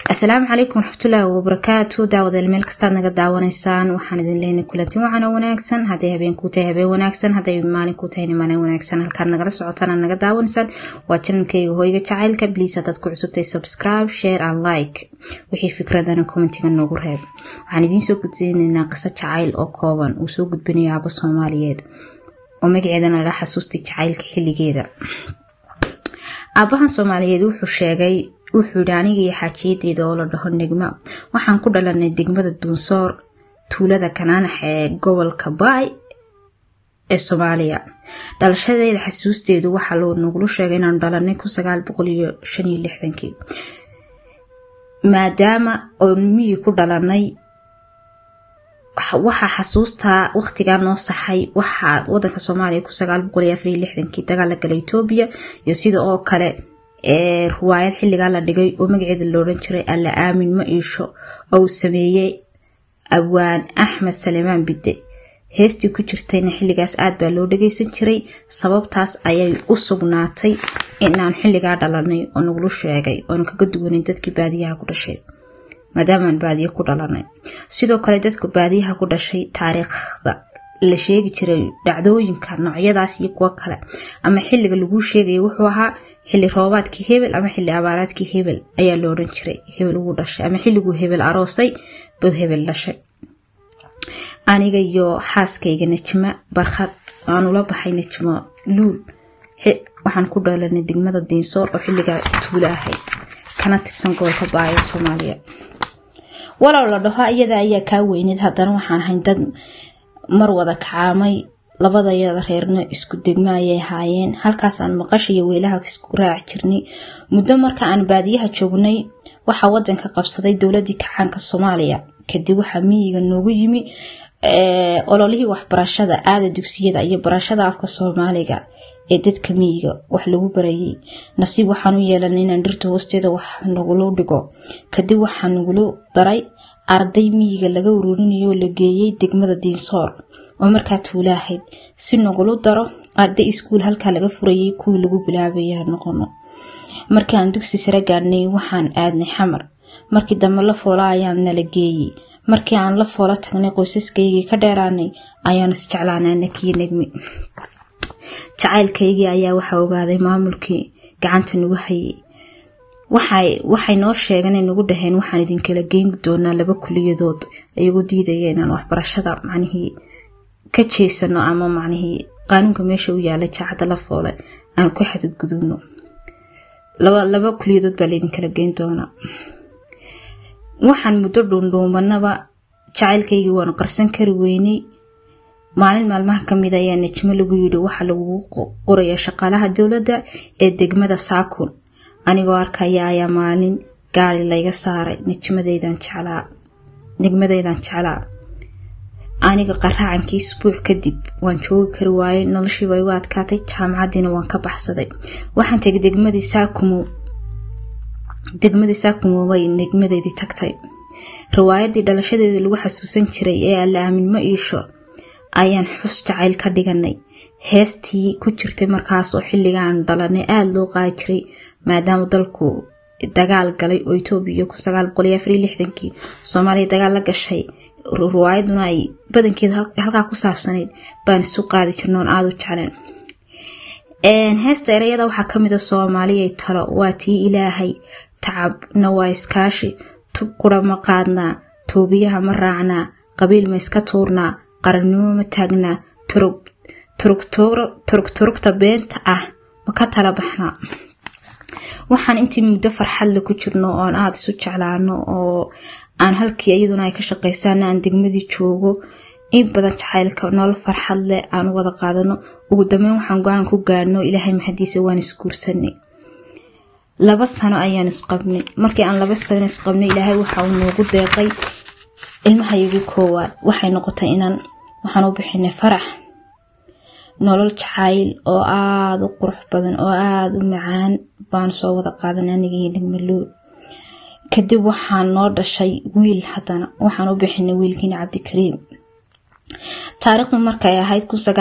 السلام عليكم ورحمة الله وبركاته. دعوة الميل كستان نقد دعوة نسان وحندين لين كلتي وعنا وناكسن هذه هبين كوتي هبين وناكسن هذه مالي كوتي ماني وناكسن هالكان نقد سعوتنا نقد دعوة نسان واتشن كي وهو يجعل كبليسة تذكر عصبتي سبسكرايب شير and لايك وحي فكرة دانا كومنتي من نقول هاب وحندين سوق تزين ناقصة شعيل أو كوبان وسوق بني عبا صوماليات ومقعدنا راح حسوستي شعيل كحلي كده أباhan Soomaaliyeed wuxuu sheegay wuxuu aniga xajiidii dawladda Honegma waxaan ku dhalanay degmada Dunsoor tuulada Kanaanax ee gobolka Baay ee Soomaaliya dhalashadeeda xasuusteedu waxa loo nuglu sheegay inaan dhalanay 1965 maadaama oo miyi ku dhalanay waxa xasuusta waqtiga noo saxay waxa wadanka Soomaaliya 1964 dagaalka galay Itoobiya iyo sidoo kale ruwaayad xilliga la dhigay oo magaceeda loo oran jiray alla aamin ma iisho oo sameeyay Abwaan Axmed Saleeman Bidde heestii ku jirtayna xilligaas aad baa loo dhageysan jiray sababtaas ayay u sugnaatay inaan xilliga dhalanay oo nuglu sheegay oo kaga duwanay dadkii baadiyaha ku dhashay maadaama baadiyo ku dhalanay sidoo kale dadka baadiyaha ku dhashay taariikhda la sheegi jiray dhacdooyinka noocyadaas iyo kuwa kale ama xilliga lagu sheegay wuxuu ahaa xilli roobaadkii hebel ama xilli abaaraadkii hebel ayaa loo oran jiray hebel ugu dhashay ama xilligu hebel aroosay buu hebel dhashay aniga iyo xaaskayga Najma Barxad aan ula baxay Najma Luul waxaan ku dhalanay degmada Dinsoor oo xilliga tuulo ahayd kana tirsan gobolka Baay Soomaaliya walaal la dhaho iyada ayaa ka weyneed haddana waxaan ahayn dad mar wada kaamay labada yada reerna isku degmaayay haayeen halkaas aan maqashiyo weelaha isku raac jirnay muddo marka aan baadiyaha joognay waxa wadanka qabsaday dawladii kacaanka Soomaaliya kadib waxa miyiga noogu yimi ololihii waxbarashada aada dugsiyada iyo barashada afka Soomaaliga ee dadka miyiga wax lagu barayay nasiib waxaan u yeelanay inaan dhirta hoosteeda wax nagu dhigo kadib waxaan nagu daray arday miyiga laga ururinayo la geeyay degmada Dinsoor oo markaa tuulaahayd si nagu daro arday iskuul halka laga furayay kuwi lagu bilaabay noqono markaan dugsi sare gaarnay waxaan aadnay Xamar markii dambe la foolaa ayaan nala geeyay markii aan la foola tagnay qoysaskayga ka dheeraanay ayaan is jeclaanay Najmi jacaylkaygii ayaa waxa ogaaday maamulkii gacanta nagu hayay waxay noo sheegeen in ugu dhaheen waxaan idin kala geyn doonaa laba kuliyadood ayagoo diidayeen inaan waxbarashada macnihii ka jeesano ama macnihii qaanuunka meesha u yaala jaacada la foole aan ku xadid gudubno laba kuliyadood baa idin kala geyn doonaa waxaan muddo dhuundhuumanaba jacaylkaygii waan qarsan kari weynay maalin maalmaha kamid ah ayaa Najma lagu yiri waxa lagu qorayaa shaqaalaha dawladda ee degmada Saakun anigoo arkaya ayaa maalin gaari layga saaray Najmadeydan jeclaa aniga qaraacankii isbuuc kadib waan joogi kari waayay noloshii way u adkaatay jaamacadina waan ka baxsaday waxaan tagay degmadii Saakun way Najmadeydii tagtay riwaayadii dhalashadeeda lagu xasuusan jiray ee alla aamin ma iisho ayaan xus jacayl ka dhiganay heestii ku jirtay markaas oo xilligan dhalanay aad loo qaadi jiray maadaama dalku dagaal galay oo Itoobiya 1964 Soomaaliya dagaal la gashay riwaayaduna ay badankeeda halka ku saabsaneed baan isu qaadi jirnoon aad u jecleen heesta erayada waxa kamid ah Soomaaliya talo waa tii Ilaahay tacabna waa iskaashi tub qura ma qaadna toobiyaha ma raacna qabiil ma iska tuurnaa qarannimo ma taagna turugta beenta ah ma ka tala baxna waxaan intii muddo farxad la ku jirno oo aan aad isu jeclaano oo aan halkii iyaduna ay ka shaqeysaan aan degmadii joogo in badan jacaylka nolol farxad leh aan wada qaadano ugu dambeyn waxaan go'aan ku gaarno Ilaahay maxadiisa waan isguursanay 2 sano ayaan isqabnay markii aan 2 sano isqabnay Ilaahay waxa uu noogu deeqay ilmahayagii koowaad waxay noqotay inaan waxaan u bixinay farax nolol jacayl oo aad u qurux badan oo aad u macaan baan soo wada qaadanay aniga iyo Najma Luul kadib waxaan noo dhashay wiil haddana waxaan u bixinay wiilkiina Cabdikariim taariikhdu markay ahayd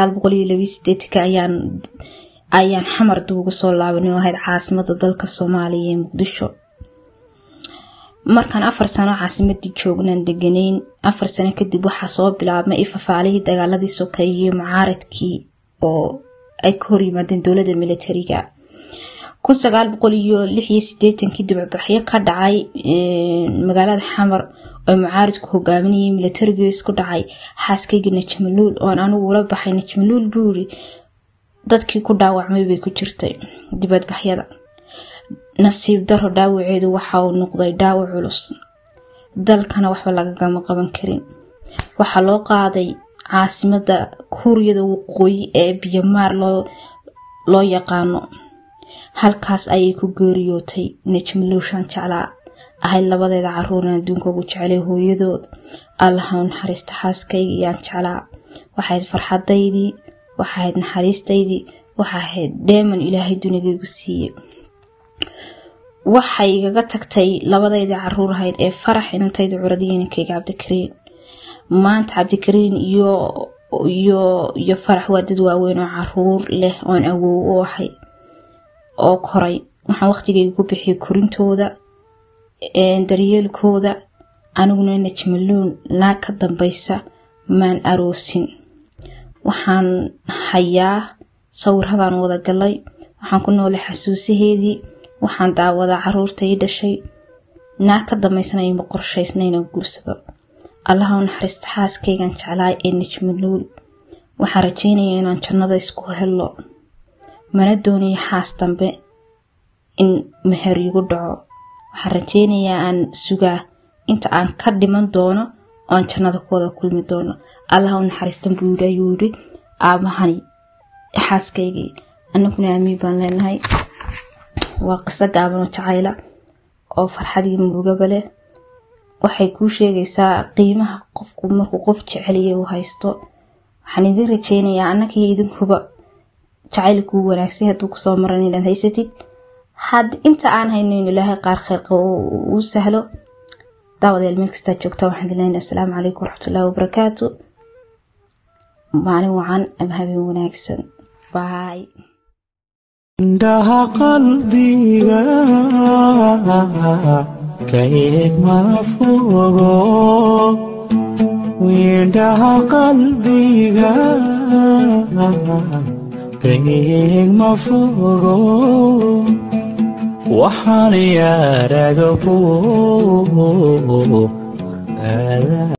1982 ayaan Xamar duugu soo laabanay oo ahayd caasimadda dalka Soomaaliya ee Muqdisho markan 4 sano caasimadii joognaan deganayn 4 sano kadib waxa soo bilaabmay ifafaalihii dagaaladii sokeeyay mucaaradkii oo ay ka hor yimaadeen dawladda militariga 1986 kadib baxyo ka dhacay magaalada Xamar oo mucaaradku hogaaminayay militariga isku dhacay xaaskayga Najmaluul oo anigu la baxay Najmaluul buuri dadkii ku dhaawacmay bay ku jirtay dibad baxyada nasiib daro dhaawaceedu waxa uu noqday dhaawac culus dalkana waxba laga ma qaban karin waxa loo qaaday caasimada Kuuriyada Waqooyi ee Myanmar loo yaqaano halkaas ayay ku geeriyootay Najmaluul shan jeclaa ahay labadeeda caruur adduunka ugu jeclay hooyadood Allah ha naxariisto xaaskayga yaan jeclaa waxay farxadaydii waxay naxariistaydii waxay dheeman Ilaahay dunida igu siiyay waxay igaga tagtay labadeeda caruur ahayd ee farax inantayda curadiyinkayga Cabdikariin maanta Cabdikariin iyo farax waa dad waaweyn oo caruur leh oo awow u ahay oo koray waxaan waqtigayga ku bixiyay korintooda daryeelkooda aniguna Najmaluul la ka dambaysa maan aroosin waxaan hayaa sawiradan wada galay waxaan ku nool xasuusaheedii waxaan daawada caruurtay dhashay na ka dambaysana ay qorshaysnayna guursado Allah ha naxariisto xaaskaygan jeclaay ee Najmaluul waxaan rajaynayaa inaan jannada isku helo mana doonayo xaas dambe in meher igu dhaco waxaan rajaynayaa aan sugaa inta aan ka dhiman doono oo jannada ku wada kulmi doono Allah ha naxariisto buuda yuri aabahani xaaskaygi anaguna amiin baan leenahay waa qiso gaaban oo jacayl oo farxadii muruga leh waxay ku sheegaysaa qiimaha qofku markuu qof jecel yahay uu haysto waxaan idin rajaynayaa anaka iyo idinkuba jacaylku wanaagsan haduu ku soo maran inaad haysatid had inta aan hayno Ilaahay qaar khayr oo sahlo daawada meel kasta joogta waxaan dilaynaa assalaamu calaykum waraxmatullaahi wabarakaatu maalin wacan ama habeen wanaagsan bye indhaha qalbiga kayg ma fogo indhaha qalbiga kayg ma fogo waxaan yaaraga